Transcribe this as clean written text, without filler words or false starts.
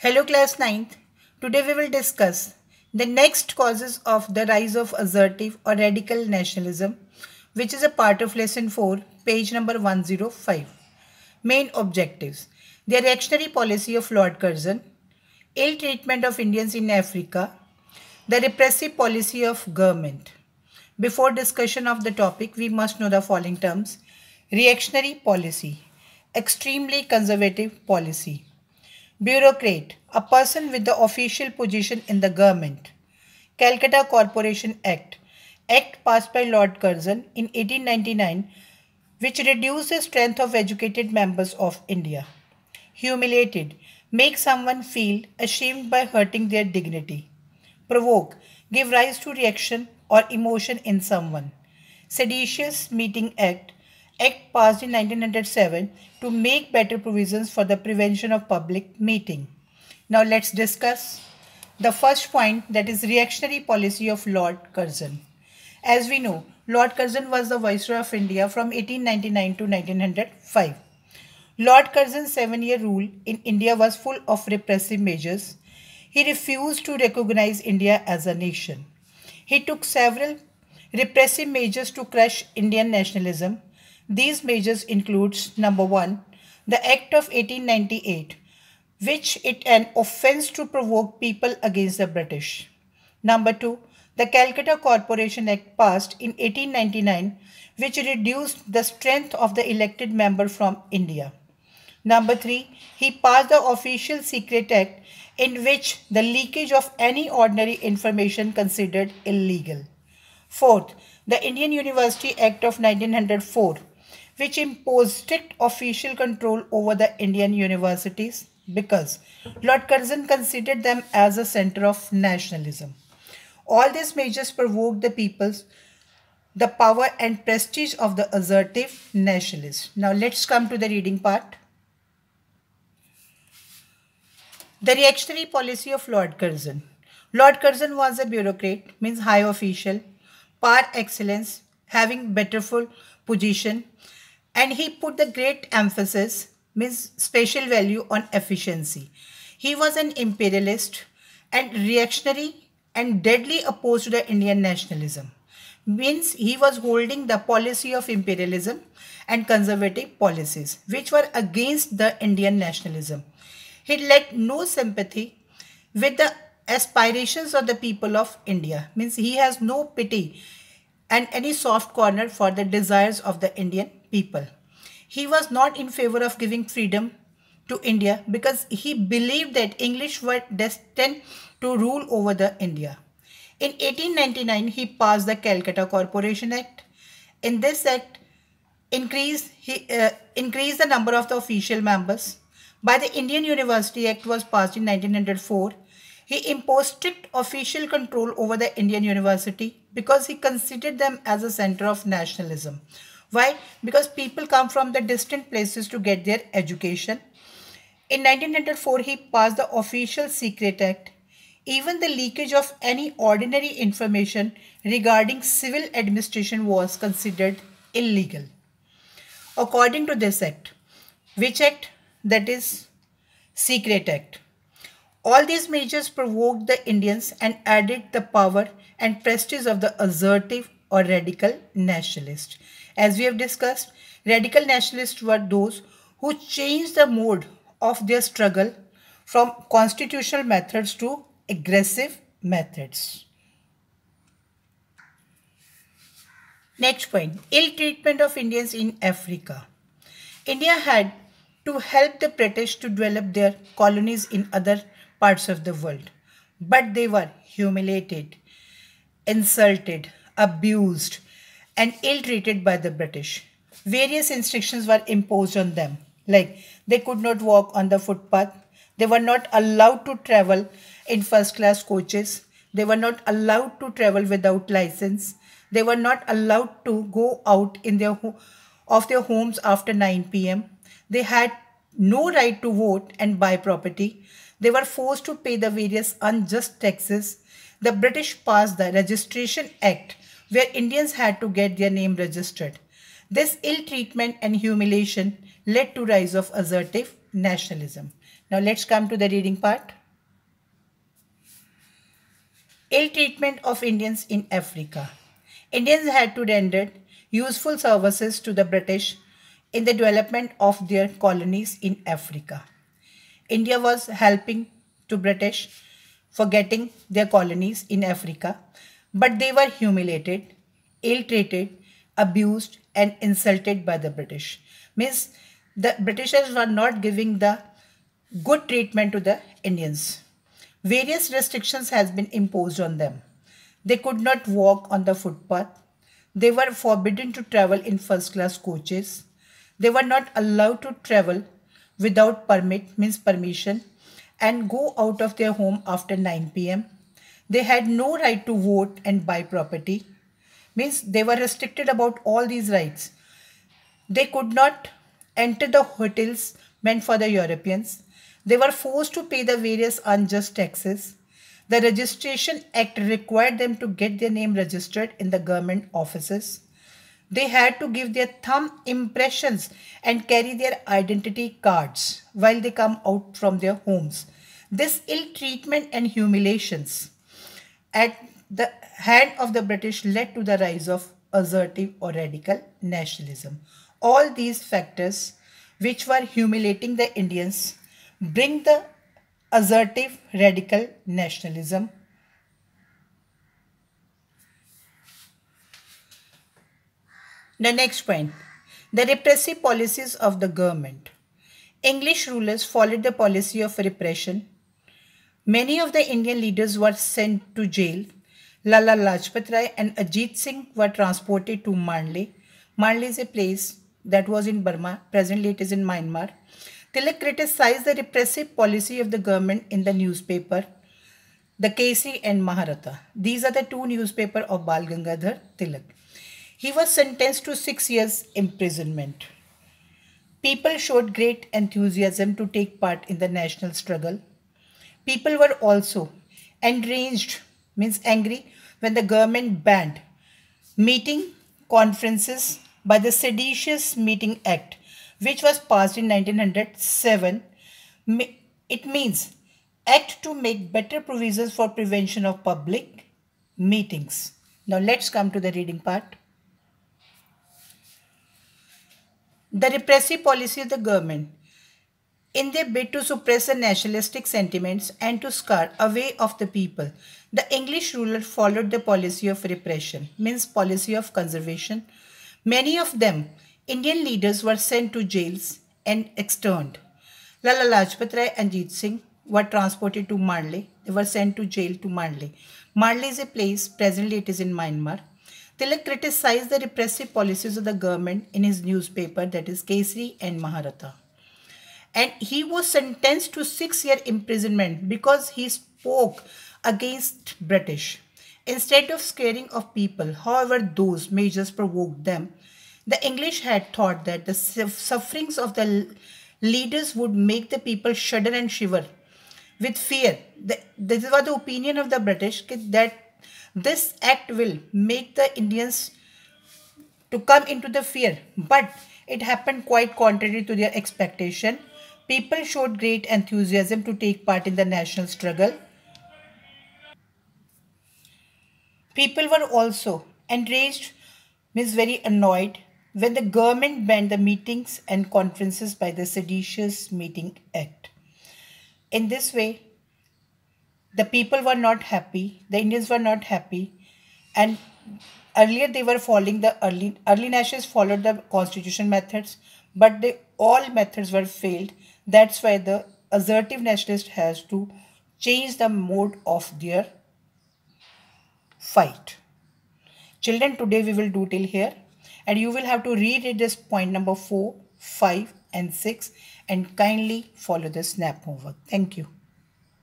Hello class 9th. Today we will discuss the next causes of the rise of assertive or radical nationalism, which is a part of lesson 4, page number 105. Main objectives: the reactionary policy of Lord Curzon, ill treatment of Indians in Africa, the repressive policy of government. Before discussion of the topic, we must know the following terms: reactionary policy, extremely conservative policy. Bureaucrat, a person with the official position in the government. Calcutta Corporation Act, Act passed by Lord Curzon in 1899, which reduced the strength of educated members of India. Humiliated, make someone feel ashamed by hurting their dignity. Provoke, give rise to reaction or emotion in someone. Seditious Meeting Act, Act passed in 1907 to make better provisions for the prevention of public meeting. Now let's discuss the first point, that is reactionary policy of Lord Curzon. As we know, Lord Curzon was the Viceroy of India from 1899 to 1905. Lord Curzon's 7-year rule in India was full of repressive measures. He refused to recognize India as a nation. He took several repressive measures to crush Indian nationalism. These measures includes: number 1, the Act of 1898, which it an offence to provoke people against the British. Number 2, the Calcutta Corporation Act passed in 1899, which reduced the strength of the elected member from India. Number 3, he passed the Official Secret Act, in which the leakage of any ordinary information considered illegal. Fourth, the Indian University Act of 1904, which imposed strict official control over the Indian universities because Lord Curzon considered them as a center of nationalism. All these measures provoked the power and prestige of the assertive nationalists. Now let's come to the reading part. The reactionary policy of Lord Curzon. Lord Curzon was a bureaucrat, means high official, par excellence, having betterful position, and he put the great emphasis, means special value, on efficiency. He was an imperialist and reactionary and deadly opposed to the Indian nationalism. Means he was holding the policy of imperialism and conservative policies, which were against the Indian nationalism. He had no sympathy with the aspirations of the people of India. Means he has no pity and any soft corner for the desires of the Indian people. He was not in favor of giving freedom to India because he believed that English were destined to rule over the India. In 1899, he passed the Calcutta Corporation Act. In this act, increased the number of the official members. By the Indian University Act was passed in 1904. He imposed strict official control over the Indian University because he considered them as a center of nationalism. Why? Because people come from the distant places to get their education. In 1904, he passed the Official Secret Act. Even the leakage of any ordinary information regarding civil administration was considered illegal. According to this act, which act? That is Secret Act. All these measures provoked the Indians and added the power and prestige of the assertive or radical nationalists. As we have discussed, radical nationalists were those who changed the mode of their struggle from constitutional methods to aggressive methods. Next point, ill treatment of Indians in Africa. India had to help the British to develop their colonies in other parts of the world, but they were humiliated, insulted, abused, and ill-treated by the British. Various restrictions were imposed on them, like they could not walk on the footpath, they were not allowed to travel in first-class coaches, they were not allowed to travel without license, they were not allowed to go out of their homes after 9 p.m. They had no right to vote and buy property. They were forced to pay the various unjust taxes. The British passed the Registration Act, where Indians had to get their name registered. This ill treatment and humiliation led to rise of assertive nationalism. Now let's come to the reading part. Ill treatment of Indians in Africa. Indians had to render useful services to the British in the development of their colonies in Africa. India was helping to British for getting their colonies in Africa, but they were humiliated, ill-treated, abused and insulted by the British. Means the Britishers were not giving the good treatment to the Indians. Various restrictions has been imposed on them. They could not walk on the footpath. They were forbidden to travel in first-class coaches. They were not allowed to travel without permission, and go out of their home after 9 p.m. They had no right to vote and buy property. Means they were restricted about all these rights. They could not enter the hotels meant for the Europeans. They were forced to pay the various unjust taxes. The Registration Act required them to get their name registered in the government offices. They had to give their thumb impressions and carry their identity cards while they come out from their homes. This ill treatment and humiliations at the hand of the British led to the rise of assertive or radical nationalism. All these factors which were humiliating the Indians bring the assertive radical nationalism. The next point, the repressive policies of the government. English rulers followed the policy of repression. Many of the Indian leaders were sent to jail. Lala Lajpat Rai and Ajit Singh were transported to Mandle. Mandle is a place that was in Burma, presently it is in Myanmar. Tilak criticized the repressive policy of the government in the newspaper, the Kesari and Maharatha. These are the two newspapers of Bal Gangadhar Tilak. He was sentenced to 6 years imprisonment. People showed great enthusiasm to take part in the national struggle. People were also enraged, means angry, when the government banned meeting conferences by the Seditious Meeting Act, which was passed in 1907. It means act to make better provisions for prevention of public meetings. Now let's come to the reading part. The repressive policy of the government. In their bid to suppress the nationalistic sentiments and to scare away of the people, the English ruler followed the policy of repression, means policy of conservation. Many of them, Indian leaders, were sent to jails and externed. Lala Lajpat Rai and Ajit Singh were transported to Mandle. They were sent to jail to Mandle. Mandle is a place, presently it is in Myanmar. Tilak criticized the repressive policies of the government in his newspaper, that is Kesari and Maharatha. And he was sentenced to 6-year imprisonment because he spoke against British. Instead of scaring of people, however those measures provoked them, the English had thought that the sufferings of the leaders would make the people shudder and shiver with fear. This was the opinion of the British, that this act will make the Indians to come into the fear. But it happened quite contrary to their expectation. People showed great enthusiasm to take part in the national struggle. People were also enraged, means very annoyed, when the government banned the meetings and conferences by the Seditious Meeting Act. In this way, the people were not happy, the Indians were not happy, and earlier they were following the early nationalists followed the constitution methods, but all methods were failed. That's why the assertive nationalist has to change the mode of their fight. Children, today we will do till here, and you will have to reread this point number 4, 5 and 6 and kindly follow the SNAP homework. Thank you.